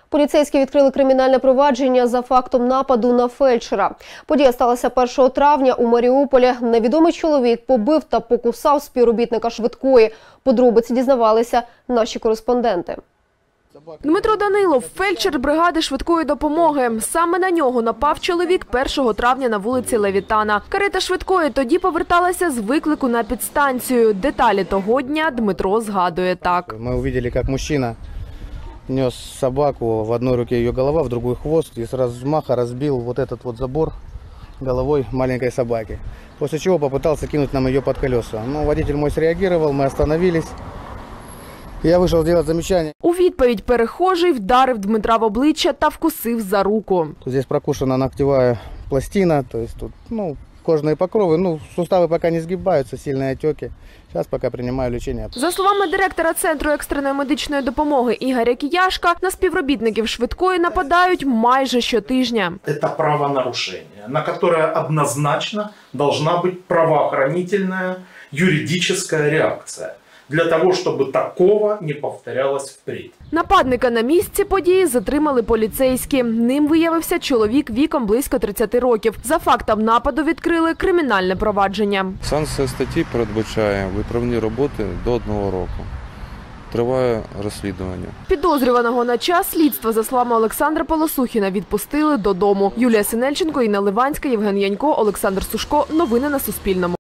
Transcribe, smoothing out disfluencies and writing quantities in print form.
Поліцейські відкрили кримінальне провадження за фактом нападу на фельдшера. Подія сталася 1 травня у Маріуполі. Невідомий чоловік побив та покусав співробітника швидкої. Подробиці дізнавалися наші кореспонденти. Дмитро Данилов – фельдшер бригади швидкої допомоги. Саме на нього напав чоловік 1 травня на вулиці Левітана. Карета швидкої тоді поверталася з виклику на підстанцію. Деталі того дня Дмитро згадує так. Ми побачили, як мужчина нес собаку, в одной руке ее голова, в другой хвост, и с размаха разбил вот этот вот забор головой маленькой собаки. После чего попытался кинуть нам ее под колеса. Но водитель мой среагировал, мы остановились. Я вийшов зробити замечання. У відповідь перехожий вдарив Дмитра в обличчя та вкусив за руку. Тут здесь прокушена ногтевая пластина, то есть тут, кожные покровы, суставы пока не сгибаются, сильные отеки. Сейчас пока принимаю лечение. За словами директора Центру екстреної медичної допомоги Ігоря Кияшка, на співробітників швидкої нападають майже щотижня. Це правонарушення, на яке однозначно должна бути правоохранительна юридична реакція. Для того, щоб такого не повторялось впредь. Нападника на місці події затримали поліцейські. Ним виявився чоловік віком близько 30 років. За фактом нападу відкрили кримінальне провадження. Санкція статті передбачає виправні роботи до 1 року. Триває розслідування. Підозрюваного на час слідства, за словами Олександра Полосухіна, відпустили додому. Юлія Синельченко, Інна Ливанська, Євген Янько, Олександр Сушко. Новини на Суспільному.